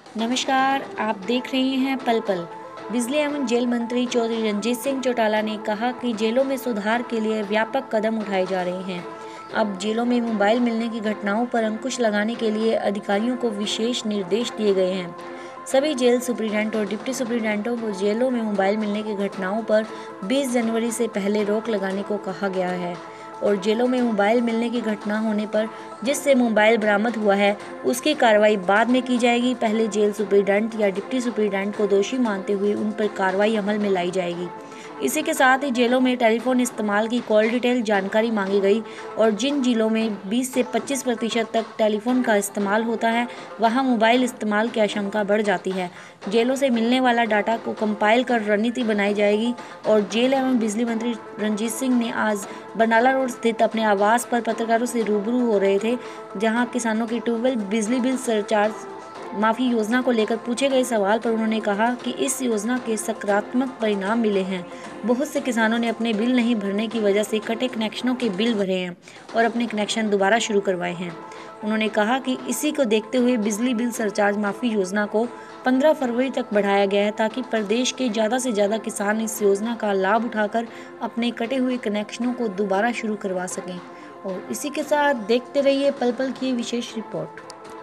नमस्कार, आप देख रहे हैं पल पल। बिजली एवं जेल मंत्री चौधरी रंजीत सिंह चौटाला ने कहा कि जेलों में सुधार के लिए व्यापक कदम उठाए जा रहे हैं। अब जेलों में मोबाइल मिलने की घटनाओं पर अंकुश लगाने के लिए अधिकारियों को विशेष निर्देश दिए गए हैं। सभी जेल सुप्रीडेंट और डिप्टी सुप्रीडेंटों को जेलों में मोबाइल मिलने की घटनाओं पर 20 जनवरी से पहले रोक लगाने को कहा गया है और जेलों में मोबाइल मिलने की घटना होने पर जिससे मोबाइल बरामद हुआ है उसकी कार्रवाई बाद में की जाएगी। पहले जेल सुप्रीडेंट या डिप्टी सुप्रीडेंट को दोषी मानते हुए उन पर कार्रवाई अमल में लाई जाएगी। इसी के साथ ही जेलों में टेलीफोन इस्तेमाल की कॉल डिटेल जानकारी मांगी गई और जिन जिलों में 20 से 25% तक टेलीफोन का इस्तेमाल होता है वहां मोबाइल इस्तेमाल की आशंका बढ़ जाती है। जेलों से मिलने वाला डाटा को कंपाइल कर रणनीति बनाई जाएगी। और जेल एवं बिजली मंत्री रंजीत सिंह ने आज बरनाला रोड स्थित अपने आवास पर पत्रकारों से रूबरू हो रहे थे, जहां किसानों की ट्यूबवेल बिजली बिल सरचार्ज माफी योजना को लेकर पूछे गए सवाल पर उन्होंने कहा कि इस योजना के सकारात्मक परिणाम मिले हैं। बहुत से किसानों ने अपने बिल नहीं भरने की वजह से कटे कनेक्शनों के बिल भरे हैं और अपने कनेक्शन दोबारा शुरू करवाए हैं। उन्होंने कहा कि इसी को देखते हुए बिजली बिल सरचार्ज माफी योजना को 15 फरवरी तक बढ़ाया गया है ताकि प्रदेश के ज़्यादा से ज़्यादा किसान इस योजना का लाभ उठाकर अपने कटे हुए कनेक्शनों को दोबारा शुरू करवा सकें। और इसी के साथ देखते रहिए पल पल की विशेष रिपोर्ट।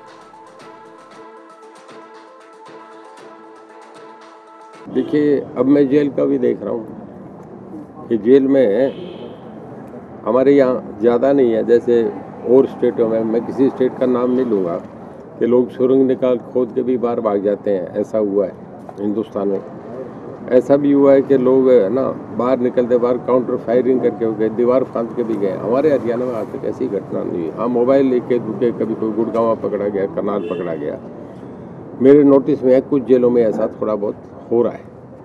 देखिए, अब मैं जेल का भी देख रहा हूँ कि जेल में हमारे यहाँ ज़्यादा नहीं है, जैसे और स्टेटों में, मैं किसी स्टेट का नाम नहीं लूँगा, कि लोग सुरंग निकाल खोद के भी बाहर भाग जाते हैं। ऐसा हुआ है हिंदुस्तान में। ऐसा भी हुआ है कि लोग है ना बाहर निकलते बाहर काउंटर फायरिंग करके हो गए, दीवार फांद के भी गए। हमारे हरियाणा में आज तक ऐसी घटना नहीं हुई। हाँ, मोबाइल लेके दुके, कभी कोई गुड़गांव पकड़ा गया, करनाल पकड़ा गया। मेरे नोटिस में है कुछ जेलों में ऐसा थोड़ा बहुत हो रहा है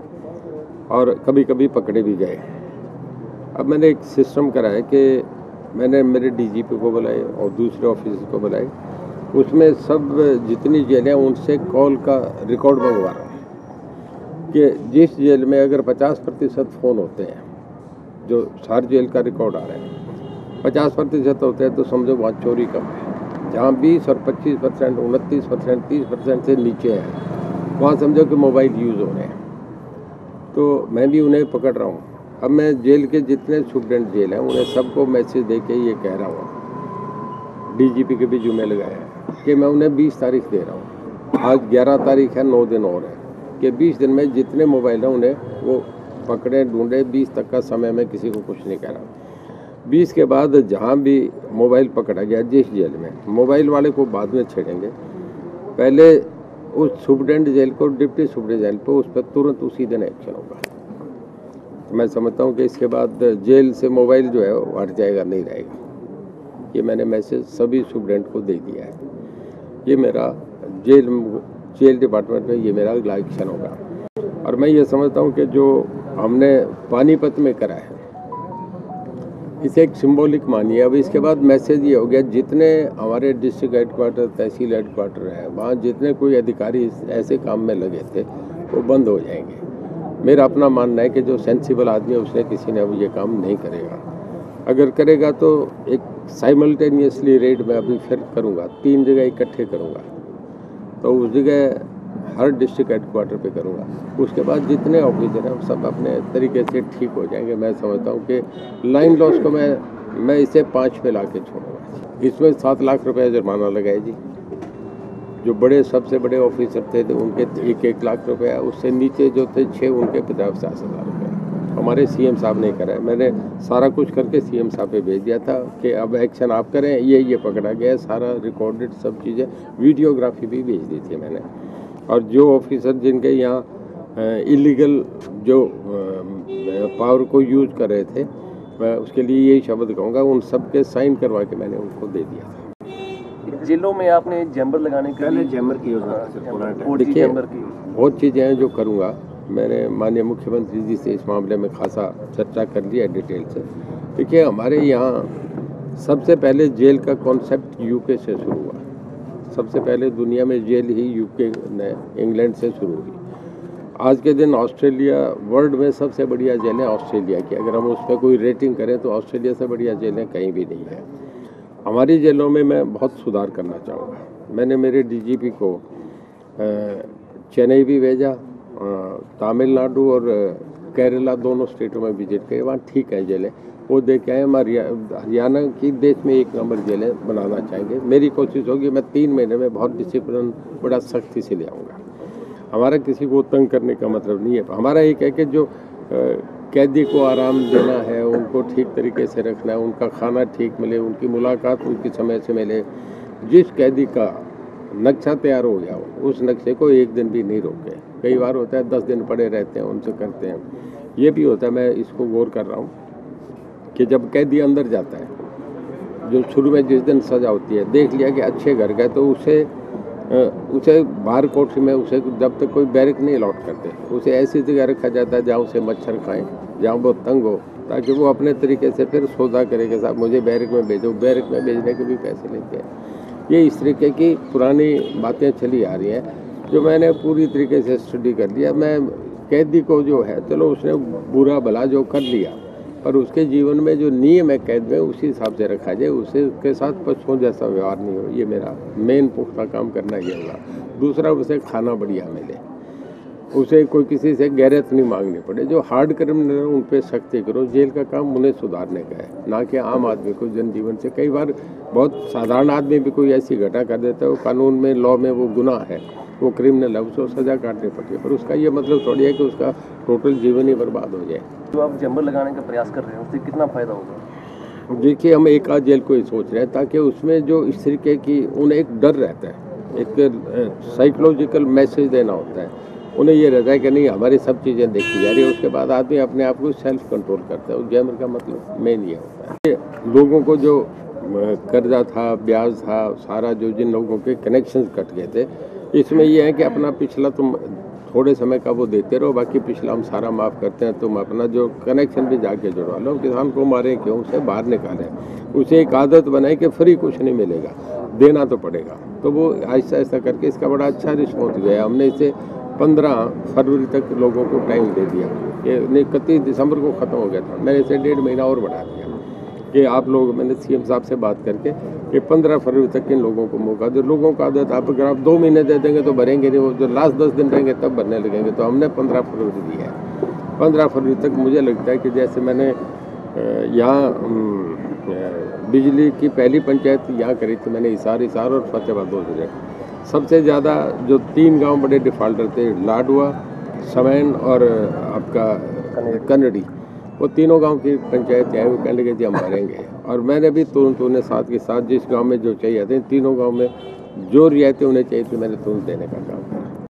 और कभी कभी पकड़े भी गए। अब मैंने एक सिस्टम करा है कि मैंने मेरे डीजीपी को बुलाए और दूसरे ऑफिसर को बुलाए, उसमें सब जितनी जेलें उनसे कॉल का रिकॉर्ड मंगवा रहा हूँ कि जिस जेल में अगर 50% फ़ोन होते हैं, जो सार जेल का रिकॉर्ड आ रहा है 50% होते हैं, तो समझो वहाँ चोरी कम है। जहाँ 20 और 25%, 29%, 30% से नीचे है, वहाँ समझो कि मोबाइल यूज़ हो रहे हैं। तो मैं भी उन्हें पकड़ रहा हूँ। अब मैं जेल के जितने सुप्रीडेंट जेल हैं उन्हें सबको मैसेज दे के ये कह रहा हूँ, डीजीपी के भी जुम्मे लगाए हैं कि मैं उन्हें 20 तारीख दे रहा हूँ। आज 11 तारीख है, 9 दिन और है, कि 20 दिन में जितने मोबाइल हैं उन्हें वो पकड़े, ढूंढे। 20 तक का समय मैं किसी को कुछ नहीं कह रहा। 20 के बाद जहाँ भी मोबाइल पकड़ा गया जिस जेल में, मोबाइल वाले को बाद में छेड़ेंगे। पहले उस सुप्रीडेंट जेल को, डिप्टी सुप्रीडेंट जेल पर, उस पर तुरंत उसी दिन एक्शन होगा। तो मैं समझता हूँ कि इसके बाद जेल से मोबाइल जो है वो हट जाएगा, नहीं रहेगा। ये मैंने मैसेज सभी सुप्रीडेंट को दे दिया है। ये मेरा जेल डिपार्टमेंट में ये मेरा अगला एक्शन होगा। और मैं ये समझता हूँ कि जो हमने पानीपत में करा है इसे एक सिंबॉलिक मानिए। अब इसके बाद मैसेज ये हो गया, जितने हमारे डिस्ट्रिक्ट हेडक्वार्टर, तहसील हेडक्वार्टर है, वहाँ जितने कोई अधिकारी ऐसे काम में लगे थे वो बंद हो जाएंगे। मेरा अपना मानना है कि जो सेंसिबल आदमी है उसने किसी ने अब ये काम नहीं करेगा। अगर करेगा तो एक साइमल्टेनियसली रेड में अभी फिर करूँगा, 3 जगह इकट्ठे करूँगा। तो उस जगह हर डिस्ट्रिक्ट हेडक्वार्टर पे करूँगा। उसके बाद जितने ऑफिसर हैं सब अपने तरीके से ठीक हो जाएंगे। मैं समझता हूँ कि लाइन लॉस को मैं इसे 5 पे ला के छोड़ूंगा। इसमें 7 लाख रुपए जुर्माना लगाए जी। जो बड़े सबसे बड़े ऑफिसर थे उनके 1-1 लाख रुपया, उससे नीचे जो थे 6 उनके 50-50 हज़ार रुपये। हमारे सीएम साहब ने करा है। मैंने सारा कुछ करके सीएम साहब पे भेज दिया था कि अब एक्शन आप करें। ये पकड़ा गया, सारा रिकॉर्डेड सब चीज़ें, वीडियोग्राफी भी भेज दी थी मैंने। और जो ऑफिसर जिनके यहाँ इलीगल जो पावर को यूज कर रहे थे, मैं उसके लिए यही शब्द कहूँगा, उन सब के साइन करवा के मैंने उनको दे दिया था। जेलों में आपने चैम्बर लगाने के लिए चैम्बर की योजना, देखिए बहुत चीज़ें हैं जो करूँगा। मैंने माननीय मुख्यमंत्री जी से इस मामले में खासा चर्चा कर लिया डिटेल से। देखिए, हमारे यहाँ सबसे पहले जेल का कॉन्सेप्ट यूके से शुरू हुआ। सबसे पहले दुनिया में जेल ही यूके ने, इंग्लैंड से शुरू हुई। आज के दिन ऑस्ट्रेलिया, वर्ल्ड में सबसे बढ़िया जेल है ऑस्ट्रेलिया की। अगर हम उसमें कोई रेटिंग करें तो ऑस्ट्रेलिया से बढ़िया जेलें कहीं भी नहीं है। हमारी जेलों में मैं बहुत सुधार करना चाहूँगा। मैंने मेरे डीजीपी को चेन्नई भी भेजा, तमिलनाडु और केरला दोनों स्टेटों में विजिट किए, वहाँ ठीक है जेलें, वो देख के आए। हम हरियाणा की देश में 1 नंबर जेलें बनाना चाहेंगे। मेरी कोशिश होगी मैं 3 महीने में बहुत डिसिप्लिन बड़ा सख्ती से ले आऊँगा। हमारा किसी को तंग करने का मतलब नहीं है, हमारा एक है कि जो कैदी को आराम देना है, उनको ठीक तरीके से रखना है, उनका खाना ठीक मिले, उनकी मुलाकात उनकी समय से मिले। जिस कैदी का नक्शा तैयार हो गया हो उस नक्शे को 1 दिन भी नहीं रोके। कई बार होता है 10 दिन पड़े रहते हैं, उनसे करते हैं। ये भी होता है, मैं इसको गौर कर रहा हूँ कि जब कैदी अंदर जाता है, जो शुरू में जिस दिन सजा होती है, देख लिया कि अच्छे घर गए तो उसे बाहर कोठरी में उसे जब तक कोई बैरक नहीं अलॉट करते, उसे ऐसी जगह रखा जाता है जहाँ उसे मच्छर खाएं, जहाँ वो तंग हो, ताकि वो अपने तरीके से फिर सौदा करे कि साहब मुझे बैरक में भेजो। बैरक में भेजने के भी पैसे लेते हैं। ये इस तरीके की पुरानी बातें चली आ रही हैं, जो मैंने पूरी तरीके से स्टडी कर लिया। मैं कैदी को जो है, चलो उसने बुरा भला जो कर लिया, पर उसके जीवन में जो नियम है कैद में, उसी हिसाब से रखा जाए, उसके साथ पशुओं जैसा व्यवहार नहीं हो। ये मेरा मेन पुख्ता काम करना ये होगा। दूसरा, उसे खाना बढ़िया मिले, उसे कोई किसी से गैरत नहीं मांगनी पड़े। जो हार्ड क्रिमिनल है उन पर सख्ती करो। जेल का काम उन्हें सुधारने का है, ना कि आम आदमी को जनजीवन से। कई बार बहुत साधारण आदमी भी कोई ऐसी घटना कर देता है, वो कानून में, लॉ में वो गुनाह है, वो क्रिमिनल है, उसको सजा काटनी पड़ती है, पर उसका ये मतलब थोड़ी है कि उसका टोटल जीवन ही बर्बाद हो जाए। जो आप जंबर लगाने का प्रयास कर रहे हैं उससे कितना फायदा होगा? देखिए, हम एक आध जेल को ही सोच रहे हैं, ताकि उसमें जो इस तरीके की उन्हें एक डर रहता है, एक साइकोलॉजिकल मैसेज देना होता है। उन्हें ये रहता है कि नहीं, हमारी सब चीज़ें देखी जा रही है। उसके बाद आदमी अपने आप को सेल्फ कंट्रोल करता है। उस जैमर का मतलब मेन ये होता है। लोगों को जो कर्जा था, ब्याज था, सारा जो जिन लोगों के कनेक्शंस कट गए थे, इसमें यह है कि अपना पिछला तुम थोड़े समय का वो देते रहो, बाकी पिछला हम सारा माफ़ करते हैं। तुम अपना जो कनेक्शन भी जाके जुड़वा लो। किसान को मारें क्यों, उसे बाहर निकालें, उसे एक आदत बनाए कि फ्री कुछ नहीं मिलेगा, देना तो पड़ेगा। तो वो आहिस्ता आहिस्ता करके इसका बड़ा अच्छा रिस्पॉन्स गया। हमने इसे 15 फरवरी तक लोगों को टाइम दे दिया। ये 31 दिसंबर को ख़त्म हो गया था, मैंने इसे 1.5 महीना और बढ़ा दिया कि आप लोग, मैंने CM साहब से बात करके कि 15 फरवरी तक इन लोगों को मौका दे। लोगों का आदत, आप अगर आप 2 महीने दे देंगे तो भरेंगे नहीं, वो जो लास्ट 10 दिन रहेंगे तब भरने लगेंगे। तो हमने 15 फरवरी दी है। 15 फरवरी तक मुझे लगता है कि जैसे मैंने यहाँ बिजली की पहली पंचायत यहाँ करी थी मैंने, हिसार और फतेहाबाद 2 जगह। सबसे ज़्यादा जो 3 गांव बड़े डिफ़ाल्टर थे, लाडुआ, समैन और आपका कन्नड़ी, वो तीनों गांव की पंचायत है, वो कहने लगे जी हम भरेंगे। और मैंने भी तुरंत उन्हें साथ के साथ जिस गांव में जो चाहिए थे, तीनों गांव में जो रियायतें उन्हें चाहिए थी, मैंने तुरंत देने का काम किया।